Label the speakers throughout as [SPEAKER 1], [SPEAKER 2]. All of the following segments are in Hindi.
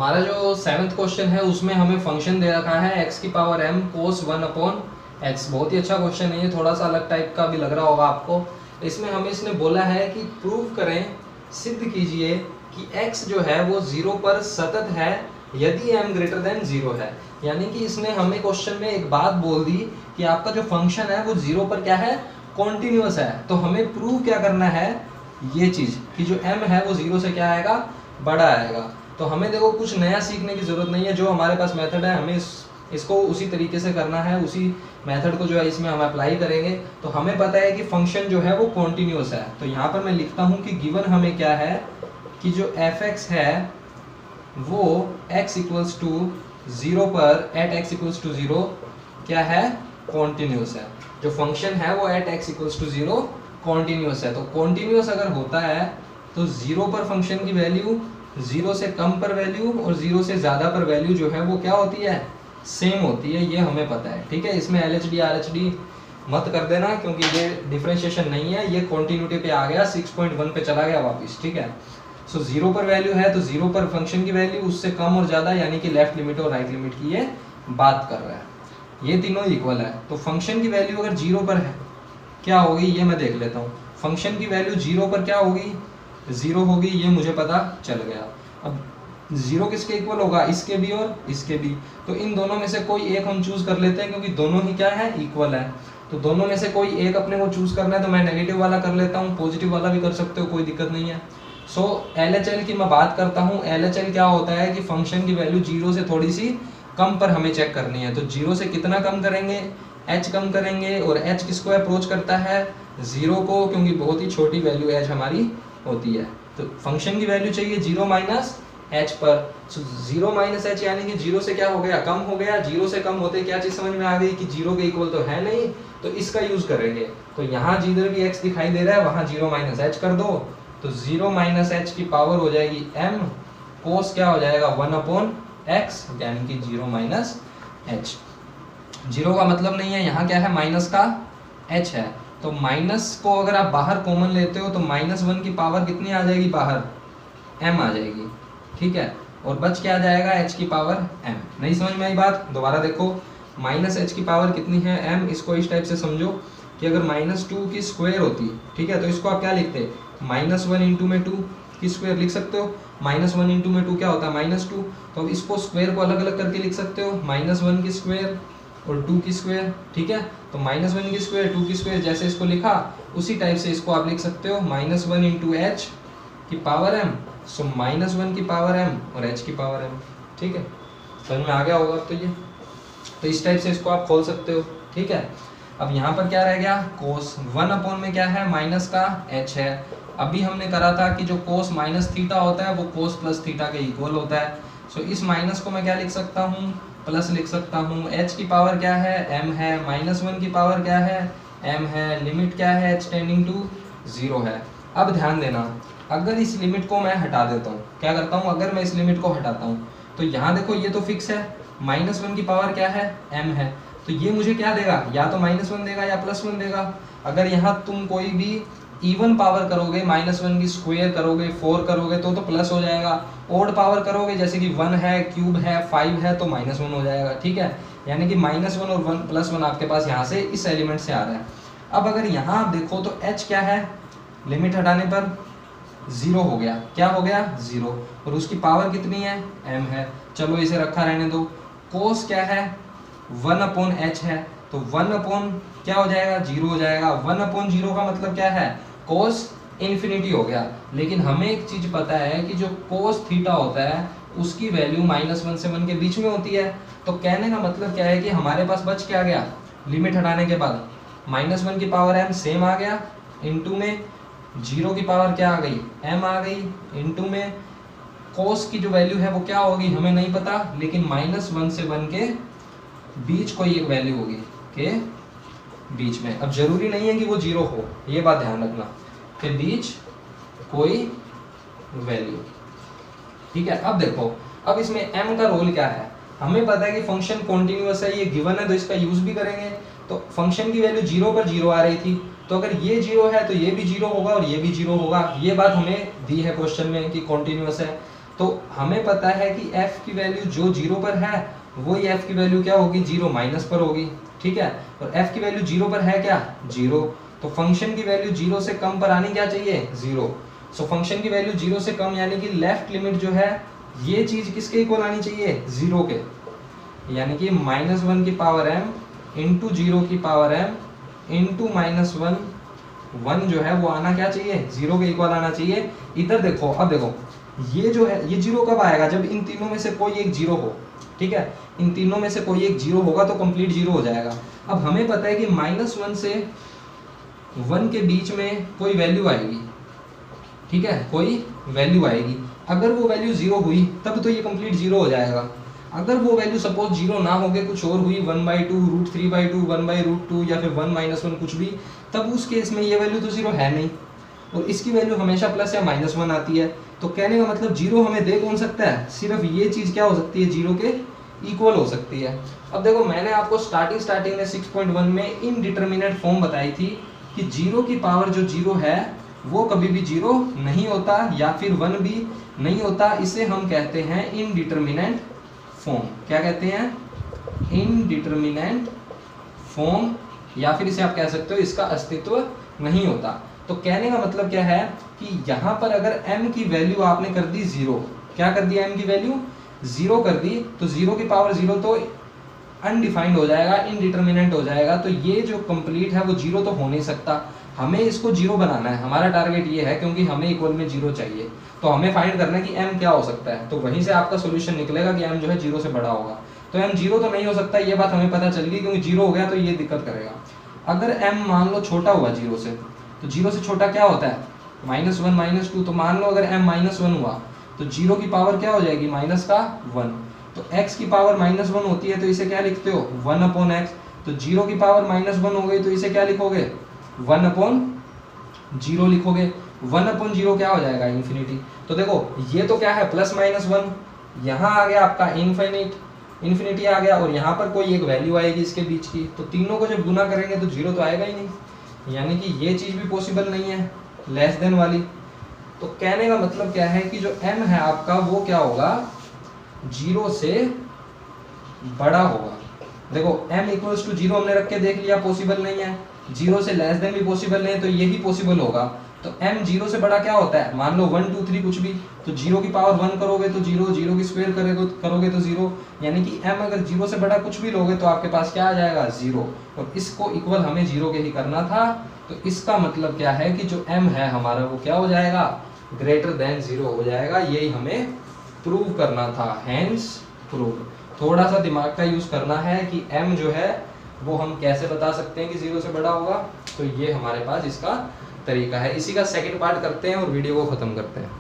[SPEAKER 1] हमारा जो 7th क्वेश्चन है उसमें हमें फंक्शन दे रखा है x की पावर m cos 1/x। बहुत ही अच्छा क्वेश्चन है ये, थोड़ा सा अलग टाइप का भी लग रहा होगा आपको। इसमें हमें इसने बोला है कि प्रूव करें, सिद्ध कीजिए कि x जो है वो 0 पर सतत है यदि m ग्रेटर देन 0 है। यानी कि इसने हमें क्वेश्चन में एक बात बोल दी कि आपका जो फंक्शन है वो 0 पर क्या है, कॉन्टिन्यूअस है। तो हमें प्रूव क्या करना है, ये चीज़ कि जो m है वो 0 से क्या आएगा, बड़ा आएगा। तो हमें देखो कुछ नया सीखने की ज़रूरत नहीं है, जो हमारे पास मेथड है हमें इसको उसी तरीके से करना है, उसी मेथड को जो है इसमें हम अप्लाई करेंगे। तो हमें पता है कि फंक्शन जो है वो कॉन्टिन्यूअस है। तो यहाँ पर मैं लिखता हूँ कि गिवन हमें क्या है कि जो f(x) है वो x इक्वल्स टू 0 पर एट x इक्वल्स टू 0 क्या है, कॉन्टिन्यूअस है। जो फंक्शन है वो at x equals to 0 continuous है। तो कॉन्टिन्यूअस अगर होता है तो 0 पर फंक्शन की वैल्यू, 0 से कम पर वैल्यू और 0 से ज़्यादा पर वैल्यू जो है वो क्या होती है, सेम होती है। ये हमें पता है, ठीक है। इसमें LHD RHD मत कर देना क्योंकि ये डिफरेंशिएशन नहीं है, ये कॉन्टिन्यूटी पे आ गया, 6.1 पे चला गया वापस, ठीक है। सो 0 पर वैल्यू है तो 0 पर फंक्शन की वैल्यू, उससे कम और ज़्यादा यानी कि लेफ्ट लिमिट और राइट लिमिट की ये बात कर रहा है। ये तीनों इक्वल है। तो फंक्शन की वैल्यू अगर 0 पर है क्या होगी, ये मैं देख लेता हूँ। फंक्शन की वैल्यू 0 पर क्या होगी, 0 होगी, ये मुझे पता चल गया। अब 0 किसके इक्वल होगा, इसके भी और इसके भी। तो इन दोनों में से कोई एक हम चूज कर लेते हैं क्योंकि दोनों ही क्या है, इक्वल है। तो दोनों में से कोई एक अपने को चूज करना है, तो मैं नेगेटिव वाला कर लेता हूँ, पॉजिटिव वाला भी कर सकते हो, कोई दिक्कत नहीं है। सो LHL की मैं बात करता हूँ। LHL क्या होता है कि फंक्शन की वैल्यू 0 से थोड़ी सी कम पर हमें चेक करनी है। तो 0 से कितना कम करेंगे, h कम करेंगे, और h किसको अप्रोच करता है, 0 को, क्योंकि बहुत ही छोटी वैल्यू h हमारी होती है। तो फंक्शन की वैल्यू चाहिए 0 माइनस h पर। सो 0 माइनस h यानी कि 0 से क्या हो गया, कम हो गया। 0 से कम होते क्या चीज़ समझ में आ गई कि 0 के इक्वल तो है नहीं, तो इसका यूज करेंगे। तो यहाँ जिधर भी x दिखाई दे रहा है वहाँ 0 माइनस h कर दो, तो 0 माइनस h की पावर हो जाएगी m कोस क्या हो जाएगा 1/x, यानी कि 0 माइनस h। 0 का मतलब नहीं है, यहाँ क्या है, माइनस का h है। तो माइनस को अगर आप बाहर कॉमन लेते हो तो -1 की पावर कितनी आ जाएगी बाहर, m आ जाएगी, ठीक है। और बच क्या आ जाएगा, h की पावर m। नहीं समझ में आई बात, दोबारा देखो। माइनस h की पावर कितनी है, m। इसको इस टाइप से समझो कि अगर -2 की स्क्वायर होती, ठीक है, तो इसको आप क्या लिखते, -1 इंटू में 2 की स्क्वायर लिख सकते हो। -1 इंटू में 2 क्या होता है, -2। तो अब इसको स्क्वायर को अलग अलग करके लिख सकते हो, -1 की स्क्वायर और 2 की स्क्वायर, ठीक है। तो -1 की स्क्वायर 2 की स्क्वायर जैसे इसको लिखा उसी टाइप से इसको आप लिख सकते हो, -1 इंटू h की पावर m। सो -1 की पावर m और h की पावर m, ठीक है। समझ में आ गया होगा तो ये, तो इस टाइप से इसको आप खोल सकते हो, ठीक है। अब यहाँ पर क्या रह गया, कोस 1 में क्या है, माइनस का h है। अभी हमने करा था कि जो कोस माइनस थीटा होता है वो कोस प्लस थीटा के इक्वल होता है। सो इस माइनस को मैं क्या लिख सकता हूँ, प्लस लिख सकता हूँ। h की पावर क्या है, m है। -1 की पावर क्या है, m है। लिमिट क्या है, h टेंडिंग टू 0 है। अब ध्यान देना, अगर इस लिमिट को मैं हटा देता हूँ, क्या करता हूँ, अगर मैं इस लिमिट को हटाता हूँ तो यहाँ देखो ये तो फिक्स है, -1 की पावर क्या है, m है। तो ये मुझे क्या देगा, या तो -1 देगा या +1 देगा। अगर यहाँ तुम कोई भी इवन पावर करोगे, -1 की स्क्वायर करोगे, 4 करोगे तो प्लस हो जाएगा। ओड पावर करोगे जैसे कि 1 है, क्यूब है, 5 है तो -1 हो जाएगा, ठीक है। यानी कि -1 और 1 +1 आपके पास यहाँ से इस एलिमेंट से आ रहा है। अब अगर यहाँ आप देखो तो h क्या है, लिमिट हटाने पर 0 हो गया, क्या हो गया 0, और उसकी पावर कितनी है, m है। चलो इसे रखा रहने दो। कोस क्या है, 1/h है, तो 1 क्या हो जाएगा, 0 हो जाएगा। 1/0 का मतलब क्या है, कोस इन्फिनिटी हो गया। लेकिन हमें एक चीज पता है कि जो कोस थीटा होता है उसकी वैल्यू -1 से 1 के बीच में होती है। तो कहने का मतलब क्या है कि हमारे पास बच क्या गया, लिमिट हटाने के बाद -1 की पावर m सेम आ गया, इनटू में 0 की पावर क्या आ गई, m आ गई, इनटू में कोस की जो वैल्यू है वो क्या होगी हमें नहीं पता, लेकिन -1 से 1 के बीच कोई एक वैल्यू होगी के बीच में। अब जरूरी नहीं है कि वो 0 हो, ये बात ध्यान रखना, के बीच कोई वैल्यू, ठीक है। अब देखो, अब इसमें m का रोल क्या है, हमें पता है कि फंक्शन कॉन्टिन्यूअस है, ये गिवन है तो इसका यूज भी करेंगे। तो फंक्शन की वैल्यू 0 पर 0 आ रही थी, तो अगर ये 0 है तो ये भी 0 होगा और ये भी 0 होगा। ये बात हमें दी है क्वेश्चन में कि कॉन्टिन्यूअस है। तो हमें पता है कि f की वैल्यू जो 0 पर है वही f की वैल्यू क्या होगी, 0 माइनस पर होगी, ठीक है। और f की वैल्यू 0 पर है क्या, 0, तो फंक्शन की वैल्यू 0 से कम पर आनी क्या चाहिए, 0। सो फंक्शन की वैल्यू 0 से कम यानी कि लेफ्ट लिमिट जो है ये चीज किसके इक्वल आनी चाहिए, 0 के, यानी कि -1 की पावर m इंटू 0 की पावर m इंटू -1 1 जो है वो आना क्या चाहिए, 0 के इक्वल आना चाहिए। इधर देखो, अब देखो ये जो है ये 0 कब आएगा, जब इन तीनों में से कोई एक 0 हो, ठीक है, इन तीनों में से कोई एक 0 होगा तो कंप्लीट 0 हो जाएगा। अब हमें पता है कि -1 से 1 के बीच में कोई वैल्यू आएगी, ठीक है, कोई वैल्यू आएगी। अगर वो वैल्यू 0 हुई तब तो ये कंप्लीट 0 हो जाएगा। अगर वो वैल्यू सपोज 0 ना होके कुछ और हुई, 1/2 √3/2 1/√2 या फिर 1 -1 कुछ भी, तब उस केस में ये वैल्यू तो 0 है नहीं और इसकी वैल्यू हमेशा प्लस या -1 आती है। तो कहने का मतलब 0 हमें दे कौन सकता है, सिर्फ ये चीज क्या हो सकती है, 0 के इक्वल हो सकती है। अब देखो मैंने आपको स्टार्टिंग में 6.1 में इनडिटरमिनेट फॉर्म बताई थी कि 0 की पावर जो 0 है वो कभी भी 0 नहीं होता या फिर 1 भी नहीं होता। इसे हम कहते हैं इनडिटरमिनेट फॉर्म। क्या कहते हैं, इनडिटरमिनेट फॉर्म, या फिर इसे आप कह सकते हो इसका अस्तित्व नहीं होता। तो कहने का मतलब क्या है कि यहाँ पर अगर m की वैल्यू आपने कर दी 0, क्या कर दिया, m की वैल्यू 0 कर दी, तो 0 की पावर 0 तो अनडिफाइंड हो जाएगा, इनडिटरमिनेंट हो जाएगा। तो ये जो कंप्लीट है वो 0 तो हो नहीं सकता, हमें इसको 0 बनाना है। हमारा टारगेट ये है क्योंकि हमें इक्वल में 0 चाहिए, तो हमें फाइंड करना है कि m क्या हो सकता है। तो वहीं से आपका सोल्यूशन निकलेगा कि m जो है 0 से बड़ा होगा। तो m 0 तो नहीं हो सकता, ये बात हमें पता चल गई, क्योंकि 0 हो गया तो ये दिक्कत करेगा। अगर m मान लो छोटा हुआ 0 से, तो 0 से छोटा क्या होता है, -1 -2, तो मान लो अगर m -1 हुआ तो 0 की पावर क्या हो जाएगी, -1। तो x की पावर -1 होती है तो इसे क्या लिखते हो, 1/x। तो 0 की पावर -1 हो गई तो इसे क्या लिखोगे, 1/0 लिखोगे। 1/0 क्या हो जाएगा, इन्फिनिटी। तो देखो ये तो क्या है, +-1, यहाँ आ गया आपका इन्फिनिटी आ गया, और यहाँ पर कोई एक वैल्यू आएगी इसके बीच की, तो तीनों को जब गुना करेंगे तो 0 तो आएगा ही नहीं, यानी कि ये चीज भी पॉसिबल नहीं है, लेस देन वाली। तो कहने का मतलब क्या है कि जो m है आपका वो क्या होगा, 0 से बड़ा होगा। देखो m = 0 हमने रख के देख लिया, पॉसिबल नहीं है। 0 से लेस देन भी पॉसिबल नहीं है, तो यही पॉसिबल होगा। तो m 0 से बड़ा क्या होता है, मान लो 1 2 3 कुछ भी, तो 0 की पावर 1 करोगे तो 0, 0 की स्क्वायर करोगे तो 0, यानी कि m अगर 0 से बड़ा कुछ भी लोगे तो आपके पास क्या आ जाएगा, 0। और इसको इक्वल हमें 0 के ही करना था। तो इसका मतलब क्या है कि जो m है हमारा वो क्या हो जाएगा, >0 हो जाएगा। यही हमें प्रूव करना था, हेंस प्रूव। थोड़ा सा दिमाग का यूज करना है कि m जो है वो हम कैसे बता सकते हैं कि 0 से बड़ा होगा। तो ये हमारे पास इसका तरीका है। इसी का सेकंड पार्ट करते हैं और वीडियो को खत्म करते हैं।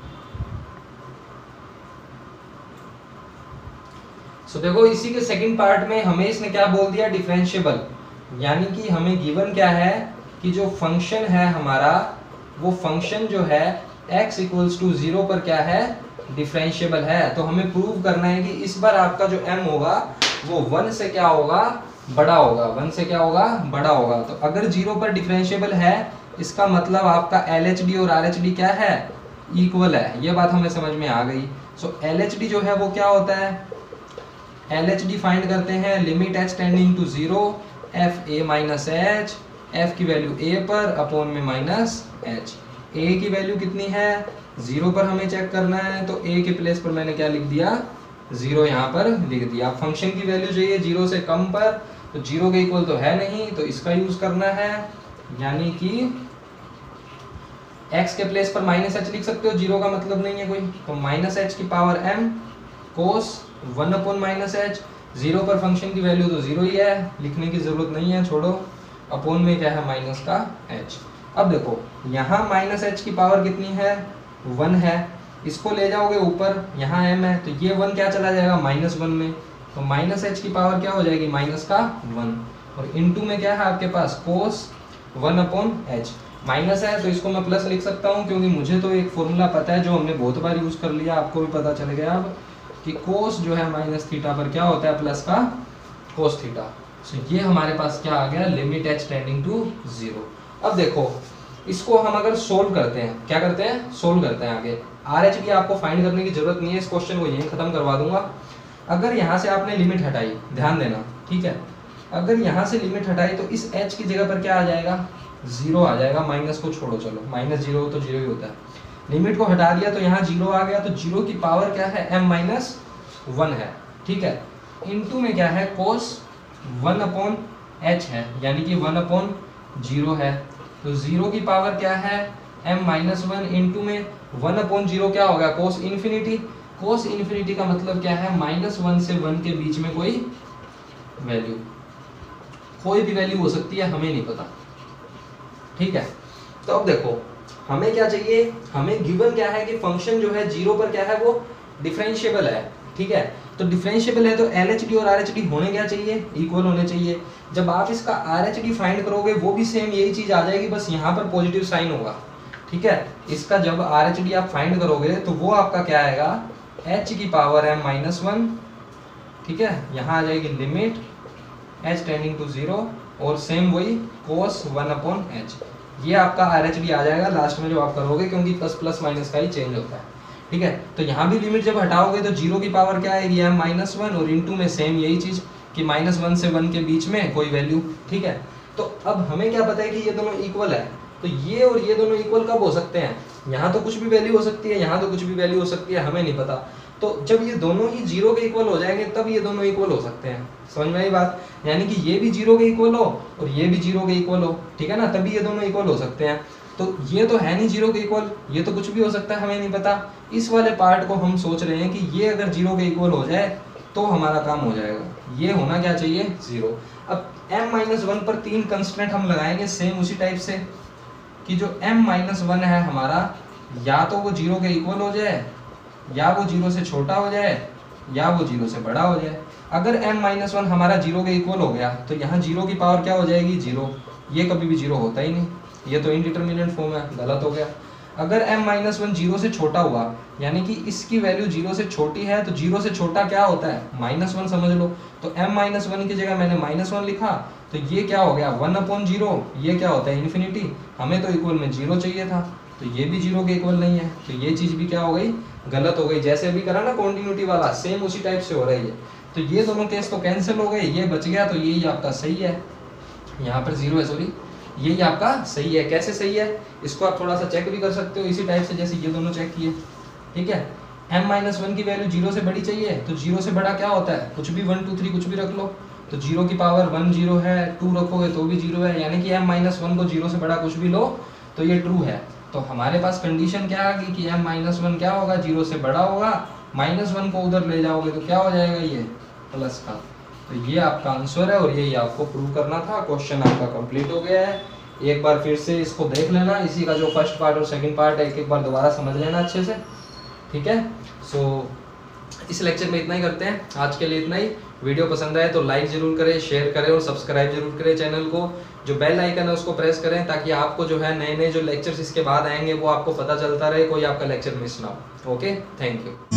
[SPEAKER 1] सो देखो इसी के सेकंड पार्ट में हमें इसने क्या बोल दिया, डिफरेंशिएबल, यानी कि हमें गिवन क्या है कि जो फंक्शन है हमारा वो फंक्शन जो है x = 0 पर क्या है, डिफरेंशिएबल है। तो हमें प्रूव करना है कि इस बार आपका जो m होगा वो 1 से क्या होगा, बड़ा होगा। 1 से क्या होगा, बड़ा होगा। तो अगर 0 पर डिफरेंशिएबल है इसका मतलब आपका LHD और RHD क्या है, इक्वल है। ये बात हमें समझ में आ गई। सो LHD जो है वो क्या होता है, LHD फाइंड करते हैं, limit h tending to 0 f a minus h, f की वैल्यू a पर अपॉन में माइनस h। a की वैल्यू कितनी है, 0 पर हमें चेक करना है, तो a के प्लेस पर मैंने क्या लिख दिया, 0 यहाँ पर लिख दिया। फंक्शन की वैल्यू चाहिए 0 से कम पर, तो 0 के इक्वल तो है नहीं, तो इसका यूज करना है, यानी कि x के प्लेस पर -h लिख सकते हो, 0 का मतलब नहीं है कोई, तो -h की पावर m cos 1/-h। 0 पर फंक्शन की वैल्यू तो 0 ही है, लिखने की जरूरत नहीं है, छोड़ो। अपॉन में क्या है, माइनस का h। अब देखो यहाँ -h की पावर कितनी है, 1 है, इसको ले जाओगे ऊपर, यहाँ m है, तो ये 1 क्या चला जाएगा, -1 में, तो -h की पावर क्या हो जाएगी, -1। और इनटू में क्या है आपके पास, cos 1/h। माइनस है तो इसको मैं प्लस लिख सकता हूँ, क्योंकि मुझे तो एक फॉर्मूला पता है जो हमने बहुत बार यूज कर लिया, आपको भी पता चल गया अब कि कोस जो है -थीटा पर क्या होता है, प्लस का कोस थीटा। सो ये हमारे पास क्या आ गया, लिमिट h टेंडिंग टू 0। अब देखो इसको हम अगर सोल्व करते हैं, क्या करते हैं, सोल्व करते हैं आगे, आर एच डी आपको फाइंड करने की जरूरत नहीं है, इस क्वेश्चन को यहीं खत्म करवा दूंगा। अगर यहाँ से आपने लिमिट हटाई, ध्यान देना, ठीक है, अगर यहाँ से लिमिट हटाई तो इस h की जगह पर क्या आ जाएगा, 0 आ जाएगा, माइनस को छोड़ो, चलो माइनस 0 तो 0 ही होता है, लिमिट को हटा दिया तो यहाँ 0 आ गया, तो 0 की पावर क्या है, m-1 है, ठीक है, इनटू में क्या है, cos 1/h है, यानी कि 1/0 है, तो 0 की पावर क्या है, m-1 इनटू में 1/0 क्या होगा, cos इन्फिनिटी, cos इन्फिनिटी का मतलब क्या है, -1 से 1 के बीच में कोई वैल्यू, कोई भी वैल्यू हो सकती है, हमें नहीं पता, ठीक है। तो अब देखो हमें क्या चाहिए, हमें गिवन क्या है कि फंक्शन जो है 0 पर क्या है, वो डिफरेंशिएबल है, ठीक है, तो डिफरेंशिएबल है तो LHD और RH होने क्या चाहिए, इक्वल होने चाहिए। जब आप इसका RH फाइंड करोगे वो भी सेम यही चीज आ जाएगी, बस यहाँ पर पॉजिटिव साइन होगा, ठीक है, इसका जब RH आप फाइंड करोगे तो वो आपका क्या आएगा, h की पावर m-1, ठीक है, यहाँ आ जाएगी लिमिट h टेंडिंग टू 0 और सेम वही cos 1/h, ये आपका RH आ जाएगा लास्ट में जो आप करोगे, क्योंकि प्लस प्लस माइनस का ही चेंज होता है, ठीक है। तो यहाँ भी लिमिट जब हटाओगे तो 0 की पावर क्या आएगी, m-1 और इनटू में सेम यही चीज कि -1 से 1 के बीच में कोई वैल्यू, ठीक है। तो अब हमें क्या पता है कि ये दोनों इक्वल है, तो ये और ये दोनों इक्वल कब हो सकते हैं, यहाँ तो कुछ भी वैल्यू हो सकती है, यहाँ तो कुछ भी वैल्यू हो सकती है, हमें नहीं पता, तो जब ये दोनों ही 0 के इक्वल हो जाएंगे तब ये दोनों इक्वल हो सकते हैं, समझ में आई बात, यानी कि ये भी 0 के इक्वल हो और ये भी 0 के इक्वल हो, ठीक है ना, तभी ये दोनों इक्वल हो सकते हैं। तो ये तो है नहीं 0 के इक्वल, ये तो कुछ भी हो सकता है, हमें नहीं पता, इस वाले पार्ट को हम सोच रहे हैं कि ये अगर 0 के इक्वल हो जाए तो हमारा काम हो जाएगा, ये होना क्या चाहिए, 0। अब m-1 पर 3 कंस्ट्रेंट हम लगाएंगे सेम उसी टाइप से, कि जो m-1 है हमारा, या तो वो 0 के इक्वल हो जाए, या वो 0 से छोटा हो जाए, या वो 0 से बड़ा हो जाए। अगर m-1 हमारा 0 के इक्वल हो गया तो यहाँ 0 की पावर क्या हो जाएगी, 0, ये कभी भी 0 होता ही नहीं, ये तो इनडिटरमिनेट फॉर्म है, गलत हो गया। अगर m-1 0 से छोटा हुआ, यानी कि इसकी वैल्यू 0 से छोटी है, तो 0 से छोटा क्या होता है, -1 समझ लो, तो m-1 की जगह मैंने -1 लिखा, तो ये क्या हो गया 1/0, ये क्या होता है इन्फिनिटी, हमें तो इक्वल में 0 चाहिए था, तो ये भी 0 के इक्वल नहीं है, तो ये चीज भी क्या हो गई, गलत हो गई। जैसे अभी करा ना कॉन्टिन्यूटी वाला, सेम उसी टाइप से हो रही है, तो ये दोनों केस तो कैंसिल हो गए, ये बच गया, तो यही आपका सही है, यहाँ पर 0 है, सॉरी, यही आपका सही है। कैसे सही है, इसको आप थोड़ा सा चेक भी कर सकते हो इसी टाइप से जैसे ये दोनों चेक किए, ठीक है। m-1 की वैल्यू 0 से बड़ी चाहिए, तो 0 से बड़ा क्या होता है, कुछ भी 1 2 3 कुछ भी रख लो, तो 0 की पावर 1 0 है, 2 रखोगे तो भी 0 है, यानी कि m-1 को 0 से बड़ा कुछ भी लो तो ये ट्रू है। तो हमारे पास कंडीशन क्या आ गई कि m-1 क्या होगा, 0 से बड़ा होगा, -1 को उधर ले जाओगे तो क्या हो जाएगा, ये प्लस का। तो ये आपका आंसर है और यही आपको प्रूव करना था। क्वेश्चन आपका कंप्लीट हो गया है। एक बार फिर से इसको देख लेना, इसी का जो फर्स्ट पार्ट और सेकंड पार्ट है एक बार दोबारा समझ लेना अच्छे से, ठीक है। सो इस लेक्चर में इतना ही करते हैं, आज के लिए इतना ही। वीडियो पसंद आए तो लाइक जरूर करें, शेयर करें और सब्सक्राइब जरूर करें चैनल को। जो बेल आइकन है उसको प्रेस करें ताकि आपको जो है नए नए जो लेक्चर्स इसके बाद आएंगे वो आपको पता चलता रहे, कोई आपका लेक्चर मिस ना हो। Okay, thank you.